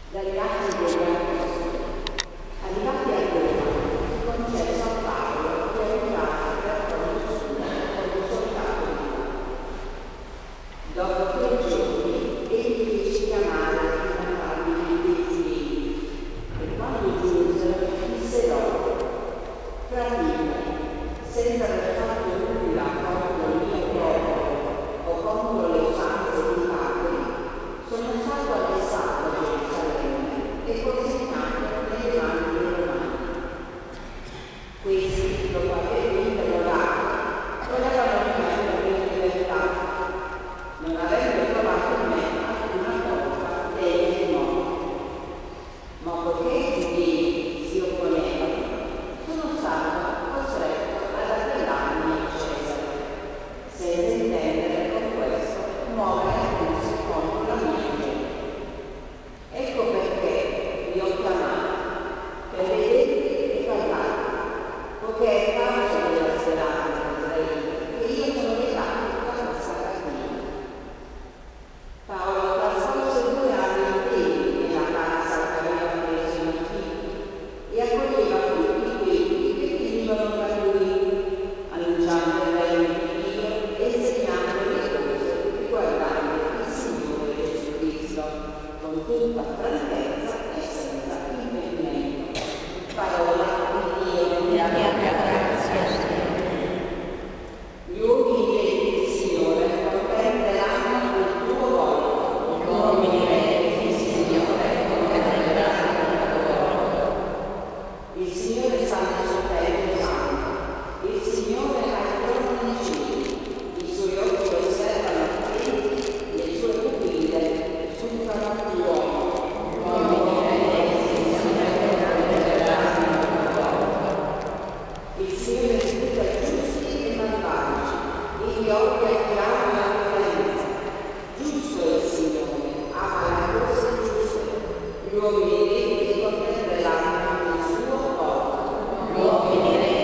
Dagli atti degli apostoli, arrivati a Roma, concesso a Paolo di arrivare verso nessuna con un soldato di là. Dopo 3 giorni, egli fece chiamare i notabili dei giudei, e quando giunsero disse loro: fratelli, senza aver fatto nulla contro il mio popolo o contro le usanze dei padri, sono stato arrestato a Gerusalemme e consegnato nelle mani dei Romani. Questi, dopo avermi interrogato, volevano rimettermi in libertà, non avendo trovato in me alcuna colpa degna di morte. Ma poiché i giudei si opponevano, sono stato costretto ad appellarmi a Cesare, senza intendere con questo muovere accuse contro la mia gente. Ecco perché vi ho chiamato, per vedervi e parlarvi, poiché è causa della speranza Israele che io sono legato a questa cartina. Paolo trascorse 2 anni interi nella casa che aveva preso in affitto e accoglieva tutti quelli che venivano da lui, annunciando il regno di Dio e insegnando le cose riguardanti il Signore Gesù Cristo, con tutta franchezza e senza impedimento. Parola di Dio. Gli uomini del Signore contempleranno il tuo volto. Gli uomini del Signore contempleranno il tuo volto. Il Signore sta nel suo tempio santo. Il Signore ha il trono nei cieli. I suoi occhi osservano attenti e le sue pupille scrutano l'uomo. Gli uomini del Signore contempleranno il tuo volto. Il Signore scusa i giusti e malvagi. Egli odia chi ama la violenza. Giusto è il Signore, ama le cose giuste. Gli uomini ricchi contempleranno il suo volto. Gli uomini